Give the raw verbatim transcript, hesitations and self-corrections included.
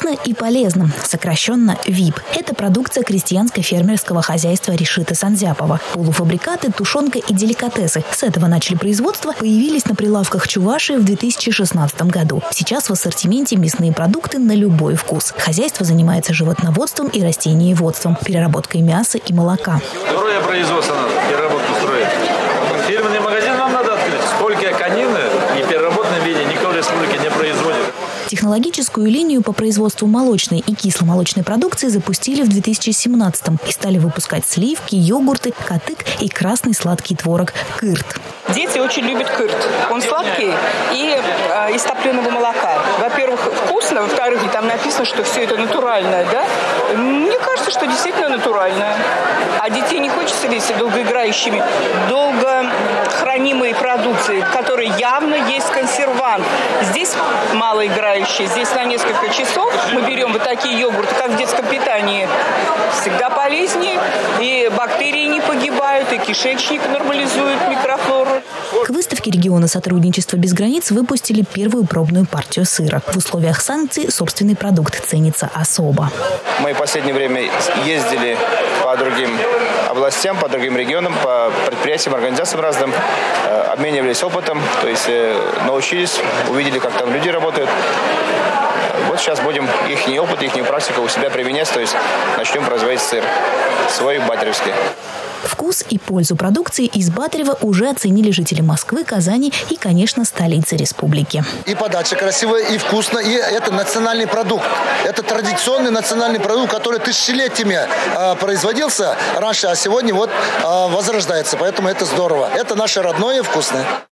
Вкусно и полезно, сокращенно ВИП. Это продукция крестьянско-фермерского хозяйства Решита Санзяпова. Полуфабрикаты, тушенка и деликатесы. С этого начали производство, появились на прилавках Чувашии в две тысячи шестнадцатом году. Сейчас в ассортименте мясные продукты на любой вкус. Хозяйство занимается животноводством и растениеводством, переработкой мяса и молока. Второе производство надо, переработку строить. Фирменный магазин нам надо открыть. Столько конины и в переработанном виде никто в республике не производит. Технологическую линию по производству молочной и кисломолочной продукции запустили в две тысячи семнадцатом и стали выпускать сливки, йогурты, катык и красный сладкий творог «Кырт». Дети очень любят кырт. Он сладкий и э, из топленого молока. Во-первых, вкусно, во-вторых, там написано, что все это натуральное, да? Мне кажется, что действительно натуральное. А детей не хочется лезть долгоиграющими, долго хранимой продукцией, в которой явно есть консервант. Здесь малоиграющие, здесь на несколько часов мы берем вот такие йогурты, как в детском питании. Всегда полезнее, и бактерии не погибают, и кишечник нормализует микрофлору. К выставке региона сотрудничества без границ выпустили первую пробную партию сыра. В условиях санкций собственный продукт ценится особо. Мы в последнее время ездили по другим областям, по другим регионам, по предприятиям, организациям разным, обменивались опытом, то есть научились, увидели, как там люди работают. Вот сейчас будем их опыт, их практику у себя применять, то есть начнем производить сыр свой батаревский. Вкус и пользу продукции из Батарева уже оценили жители Москвы, Казани и, конечно, столицы республики. И подача красивая, и вкусно, и это национальный продукт. Это традиционный национальный продукт, который тысячелетиями э, производился раньше, а сегодня вот э, возрождается. Поэтому это здорово. Это наше родное и вкусное.